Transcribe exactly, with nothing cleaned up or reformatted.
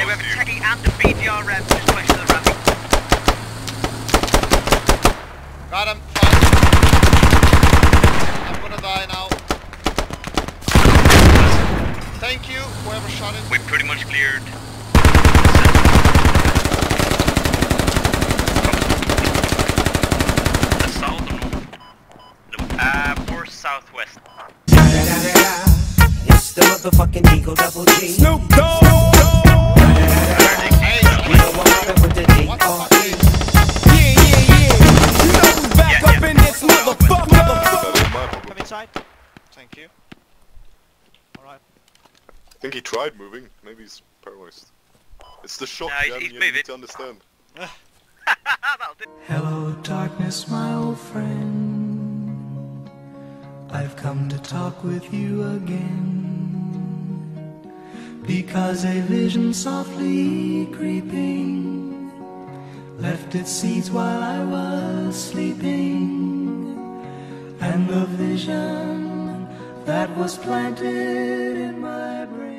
Yeah, we have a techie and the B D R M just pushing the ramping. Got him. Fine. I'm gonna die now. Thank you, whoever shot it. We pretty much cleared. The south or north? Uh, more southwest. It's the motherfucking Eagle Double G. Snoop Dogg. Hey, With the D what the R fuck E. is Yeah, yeah, yeah. You know who's back Yeah, up yeah. in this motherfucker. Come inside. Thank you. Alright. I think he tried moving. Maybe he's paralyzed. It's the shock, Nah, he's- Jan, he's you moving. need to understand. That'll do. Hello, darkness, my old friend. I've come to talk with you again. Because a vision softly creeping left its seeds while I was sleeping. And the vision that was planted in my brain